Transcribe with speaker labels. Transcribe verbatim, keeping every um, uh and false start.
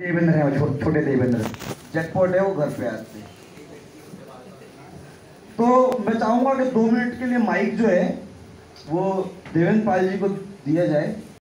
Speaker 1: देवेंद्र है, छो, छोटे देवेंद्र जैकपॉट है वो घर पे आज से। तो मैं चाहूंगा कि दो मिनट के लिए माइक जो है वो देवेंद्र पाल जी को दिया जाए।